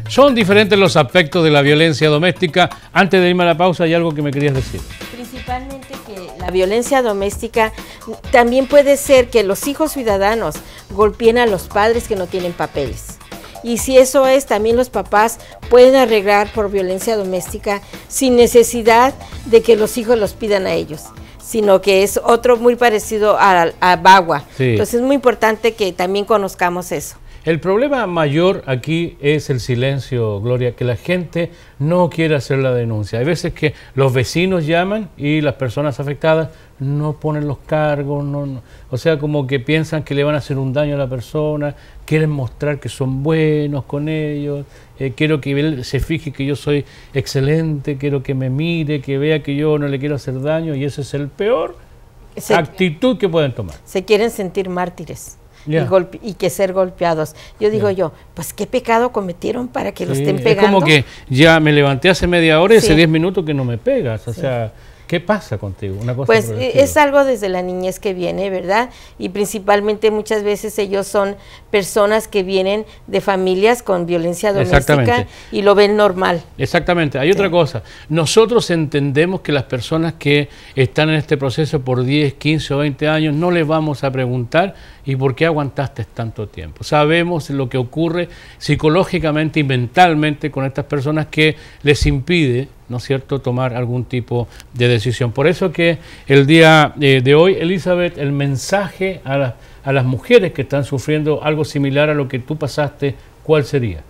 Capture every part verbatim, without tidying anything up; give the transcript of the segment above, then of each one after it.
Son diferentes los aspectos de la violencia doméstica. Antes de irme a la pausa, hay algo que me querías decir. Principalmente que la violencia doméstica también puede ser que los hijos ciudadanos golpeen a los padres que no tienen papeles. Y si eso es, también los papás pueden arreglar por violencia doméstica sin necesidad de que los hijos los pidan a ellos, sino que es otro muy parecido a, a Bagua. Sí. Entonces es muy importante que también conozcamos eso. El problema mayor aquí es el silencio, Gloria, que la gente no quiere hacer la denuncia. Hay veces que los vecinos llaman y las personas afectadas no ponen los cargos, no, no, o sea, como que piensan que le van a hacer un daño a la persona, quieren mostrar que son buenos con ellos, eh, quiero que él se fije que yo soy excelente, quiero que me mire, que vea que yo no le quiero hacer daño, y esa es el peor se, actitud que pueden tomar. Se quieren sentir mártires. Yeah. Y, golpe, y que ser golpeados. Yo digo yeah. yo, pues qué pecado cometieron para que sí, lo estén pegando. Es como que ya me levanté hace media hora y sí. hace diez minutos que no me pegas, o sí. sea, ¿qué pasa contigo? Una cosa pues es algo desde la niñez que viene, ¿verdad? Y principalmente muchas veces ellos son personas que vienen de familias con violencia doméstica y lo ven normal. Exactamente. Hay sí. otra cosa. Nosotros entendemos que las personas que están en este proceso por diez, quince o veinte años no les vamos a preguntar ¿y por qué aguantaste tanto tiempo? Sabemos lo que ocurre psicológicamente y mentalmente con estas personas que les impide, ¿no es cierto?, tomar algún tipo de decisión. Por eso que el día eh, de hoy, Elizabeth, el mensaje a, la, a las mujeres que están sufriendo algo similar a lo que tú pasaste, ¿cuál sería?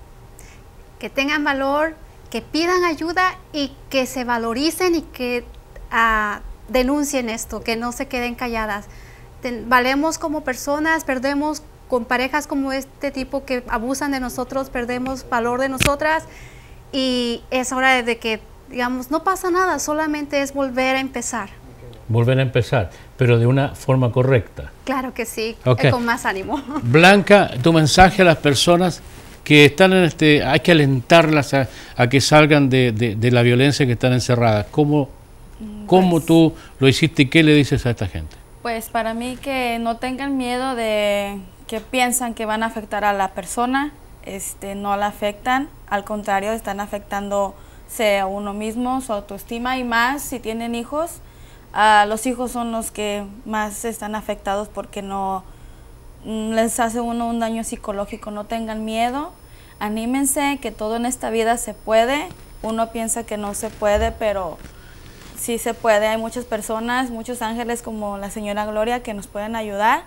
Que tengan valor, que pidan ayuda y que se valoricen y que uh, denuncien esto, que no se queden calladas. Ten, valemos como personas, perdemos con parejas como este tipo que abusan de nosotros, perdemos valor de nosotras y es hora de que digamos, no pasa nada, solamente es volver a empezar. Volver a empezar, pero de una forma correcta. Claro que sí, okay. con más ánimo. Blanca, tu mensaje a las personas que están en este, hay que alentarlas a, a que salgan de, de, de la violencia que están encerradas. ¿Cómo, cómo pues, tú lo hiciste y qué le dices a esta gente? Pues para mí que no tengan miedo de que piensan que van a afectar a la persona, este, no la afectan, al contrario, están afectando sea uno mismo, su autoestima y más si tienen hijos. Uh, los hijos son los que más están afectados porque no mm, les hace uno un daño psicológico. No tengan miedo, anímense, que todo en esta vida se puede. Uno piensa que no se puede, pero sí se puede. Hay muchas personas, muchos ángeles como la señora Gloria que nos pueden ayudar.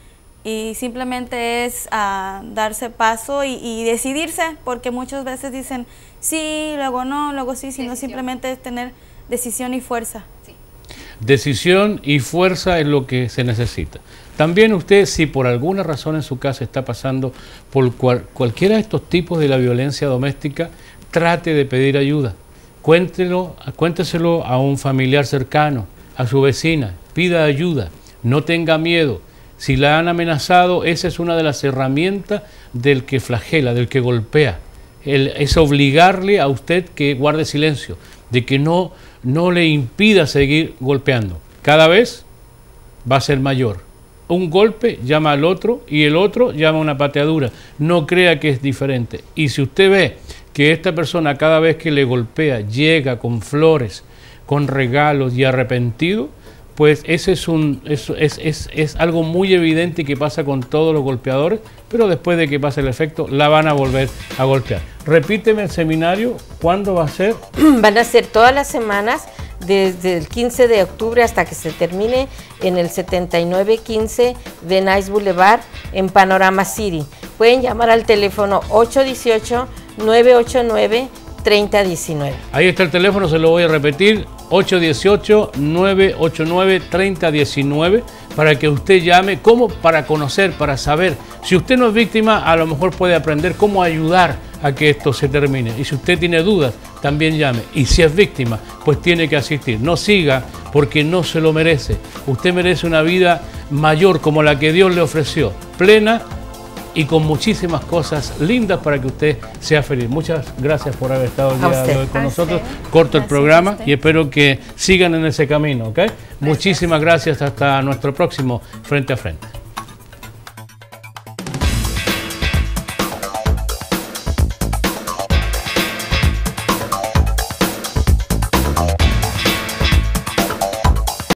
Y simplemente es uh, darse paso y, y decidirse, porque muchas veces dicen sí, luego no, luego sí, sino simplemente es tener decisión y fuerza. Sí. Decisión y fuerza es lo que se necesita. También usted, si por alguna razón en su casa está pasando por cual, cualquiera de estos tipos de la violencia doméstica, trate de pedir ayuda. Cuéntelo, cuénteselo a un familiar cercano, a su vecina, pida ayuda, no tenga miedo. Si la han amenazado, esa es una de las herramientas del que flagela, del que golpea. El, es obligarle a usted que guarde silencio, de que no, no le impida seguir golpeando. Cada vez va a ser mayor. Un golpe llama al otro y el otro llama a una pateadura. No crea que es diferente. Y si usted ve que esta persona cada vez que le golpea llega con flores, con regalos y arrepentido, pues ese es, un, es, es, es, es algo muy evidente que pasa con todos los golpeadores, pero después de que pase el efecto, la van a volver a golpear. Repíteme el seminario, ¿cuándo va a ser? Van a ser todas las semanas, desde el quince de octubre hasta que se termine, en el setenta y nueve quince de Nice Boulevard, en Panorama City. Pueden llamar al teléfono ocho uno ocho, nueve ocho nueve, tres cero uno nueve. Ahí está el teléfono, se lo voy a repetir, ocho uno ocho, nueve ocho nueve, tres cero uno nueve, para que usted llame, como para conocer, para saber. Si usted no es víctima, a lo mejor puede aprender cómo ayudar a que esto se termine. Y si usted tiene dudas, también llame. Y si es víctima, pues tiene que asistir. No siga porque no se lo merece. Usted merece una vida mayor como la que Dios le ofreció, plena y con muchísimas cosas lindas para que usted sea feliz. Muchas gracias por haber estado el día de hoy con nosotros. Corto el programa y espero que sigan en ese camino, ¿ok? Muchísimas gracias, hasta nuestro próximo Frente a Frente.